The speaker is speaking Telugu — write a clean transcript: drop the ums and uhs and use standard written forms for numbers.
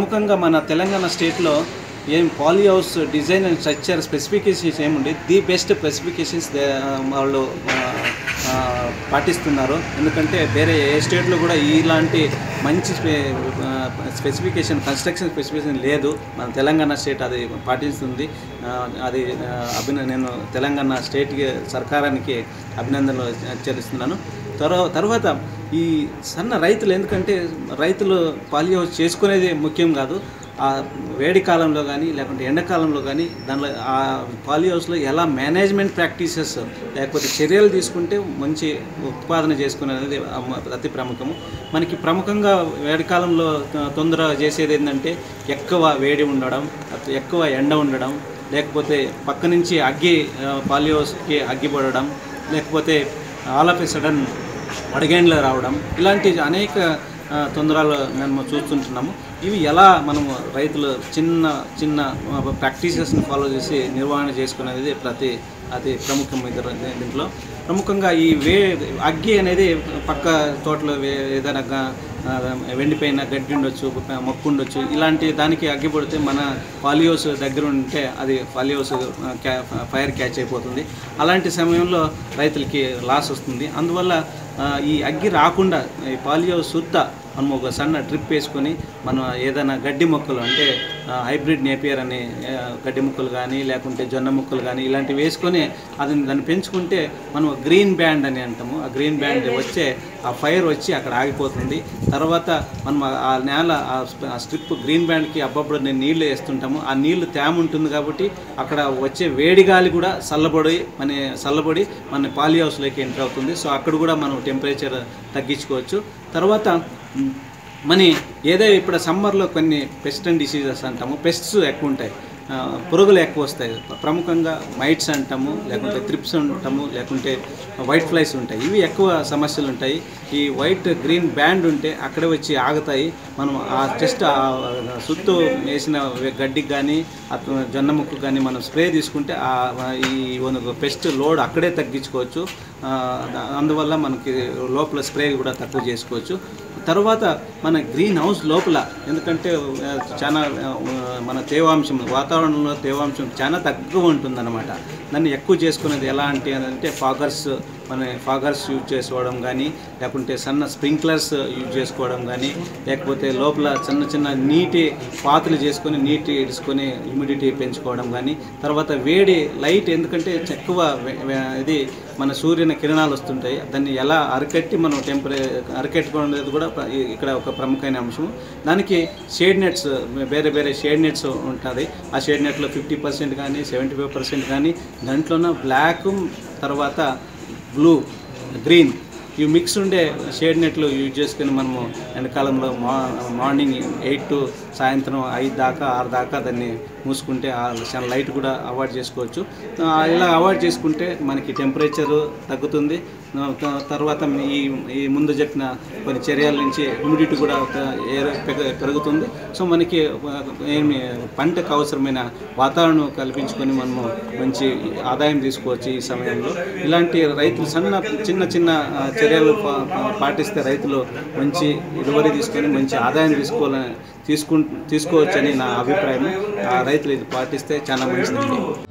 ప్రముఖంగా మన తెలంగాణ స్టేట్లో ఏం poly house design and structure specifications ఏముంది ది బెస్ట్ స్పెసిఫికేషన్స్ వాళ్ళు పాటిస్తున్నారు. ఎందుకంటే వేరే ఏ స్టేట్లో కూడా ఇలాంటి మంచి స్పెసిఫికేషన్ కన్స్ట్రక్షన్ స్పెసిఫికేషన్ లేదు. మన తెలంగాణ స్టేట్ అది పాటిస్తుంది. అది నేను తెలంగాణ స్టేట్కి సర్కారానికి అభినందనలు చెల్లిస్తున్నాను. తర్వాత ఈ సన్న రైతులు, ఎందుకంటే రైతులు పాలీ హౌస్ చేసుకునేది ముఖ్యం కాదు, ఆ వేడి కాలంలో కానీ లేకుంటే ఎండాకాలంలో కానీ దానిలో ఆ పాలీ హౌస్లో ఎలా మేనేజ్మెంట్ ప్రాక్టీసెస్ లేకపోతే చర్యలు తీసుకుంటే మంచి ఉత్పాదన చేసుకునేది అతి ప్రముఖము. మనకి ప్రముఖంగా వేడి కాలంలో తొందర చేసేది ఏంటంటే ఎక్కువ వేడి ఉండడం, ఎక్కువ ఎండ ఉండడం, లేకపోతే పక్క నుంచి పాలీ హౌస్కి అగ్గి పడడం, లేకపోతే ఆల్ ఆఫ్ ఎ సడన్ వడగండ్లు రావడం, ఇలాంటి అనేక తొందరలు మేము చూస్తుంటున్నాము. ఇవి ఎలా మనము రైతులు చిన్న చిన్న ప్రాక్టీసెస్ని ఫాలో చేసి నిర్వహణ చేసుకునేది అతి ప్రముఖం. దీంట్లో ప్రముఖంగా ఈ అగ్గి అనేది పక్క తోటలో ఏదైనా వెండిపోయిన గడ్డి ఉండొచ్చు, మొక్కు ఉండొచ్చు, ఇలాంటి దానికి అగ్గి పడితే మన పాలీ హౌస్ దగ్గర ఉంటే అది పాలీ హౌస్ ఫైర్ క్యాచ్ అయిపోతుంది. అలాంటి సమయంలో రైతులకి లాస్ వస్తుంది. అందువల్ల ఈ అగ్గి రాకుండా ఈ పాలీ హౌస్ చుట్టూ మనం ఒక సన్న డ్రిప్ వేసుకొని మనం ఏదైనా గడ్డి మొక్కలు అంటే హైబ్రిడ్ నేపియర్ అనే గడ్డి మొక్కలు కానీ లేకుంటే జొన్న మొక్కలు కానీ ఇలాంటివి వేసుకొని దాన్ని పెంచుకుంటే మనం గ్రీన్ బ్యాండ్ అని అంటాము. ఆ గ్రీన్ బ్యాండ్ వచ్చే ఆ ఫైర్ వచ్చి అక్కడ ఆగిపోతుంది. తర్వాత మనం ఆ నేల ఆ స్ట్రిప్ గ్రీన్ బ్యాండ్కి అప్పుడప్పుడు నేను నీళ్లు వేస్తుంటాము. ఆ నీళ్లు తేమ ఉంటుంది కాబట్టి అక్కడ వచ్చే వేడి గాలి కూడా చల్లబడి మన పాలీ హౌస్లోకి ఎంటర్ అవుతుంది. సో అక్కడ కూడా మనం టెంపరేచర్ తగ్గించుకోవచ్చు. తర్వాత ఇప్పుడు సమ్మర్లో కొన్ని పెస్ట్ అండ్ డిసీజెస్ అంటాము, పెస్ట్స్ ఎక్కువ ఉంటాయి, పురుగులు ఎక్కువ వస్తాయి. ప్రముఖంగా మైట్స్ అంటాము, లేకుంటే త్రిప్స్ అంటాము, లేకుంటే వైట్ ఫ్లైస్ ఉంటాయి. ఇవి ఎక్కువ సమస్యలు ఉంటాయి. ఈ వైట్ గ్రీన్ బ్యాండ్ ఉంటే అక్కడే వచ్చి ఆగుతాయి. మనం జస్ట్ సుత్తు వేసిన గడ్డికి కానీ జొన్న ముక్కు కానీ మనం స్ప్రే తీసుకుంటే ఈ పెస్ట్ లోడ్ అక్కడే తగ్గించుకోవచ్చు. అందువల్ల మనకి లోపల స్ప్రే కూడా తక్కువ చేసుకోవచ్చు. తర్వాత మన గ్రీన్ హౌస్ లోపల, ఎందుకంటే చాలా మన తేవాంశం వాతావరణంలో తేవాంశం చాలా తక్కువ ఉంటుందన్నమాట. దాన్ని ఎక్కువ చేసుకునేది ఎలా అంటే ఫాగర్స్ యూజ్ చేసుకోవడం కానీ, లేకుంటే సన్న స్ప్రింక్లర్స్ యూజ్ చేసుకోవడం కానీ, లేకపోతే లోపల చిన్న నీటి పాతులు చేసుకొని నీటి ఇడుచుకొని హ్యూమిడిటీ పెంచుకోవడం కానీ, తర్వాత వేడి లైట్, ఎందుకంటే ఎక్కువ ఇది మన సూర్యుని కిరణాలు వస్తుంటాయి, దాన్ని ఎలా అరికట్టి మనం అరికట్టుకోవడం కూడా ఇక్కడ ఒక ప్రముఖమైన అంశం. దానికి షేడ్ నెట్స్, వేరే షేడ్ నెట్స్ ఉంటుంది. ఆ షేడ్ నెట్లో 50% కానీ 75% కానీ దాంట్లోన బ్లాక్, తర్వాత బ్లూ, గ్రీన్ ఇవి మిక్స్ ఉండే షేడ్ నెట్లు యూజ్ చేసుకుని మనము ఎండాకాలంలో మార్నింగ్ 8 to సాయంత్రం 5 దాకా 6 దాకా దాన్ని మూసుకుంటే చాలా లైట్ కూడా అవాయిడ్ చేసుకోవచ్చు. ఇలా అవాయిడ్ చేసుకుంటే మనకి టెంపరేచరు తగ్గుతుంది. తర్వాత ఈ ముందు చెప్పిన కొన్ని చర్యల నుంచి హ్యూమిడిటీ కూడా పెరుగుతుంది. సో మనకి పంటకు అవసరమైన వాతావరణం కల్పించుకొని మనము మంచి ఆదాయం తీసుకోవచ్చు. ఈ సమయంలో ఇలాంటి రైతులు చిన్న చర్యలు పాటిస్తే రైతులు మంచి ఇరువరి తీసుకొని మంచి ఆదాయం తీసుకోవచ్చని నా అభిప్రాయం. రైతులు ఇది పాటిస్తే చాలా మంచిది.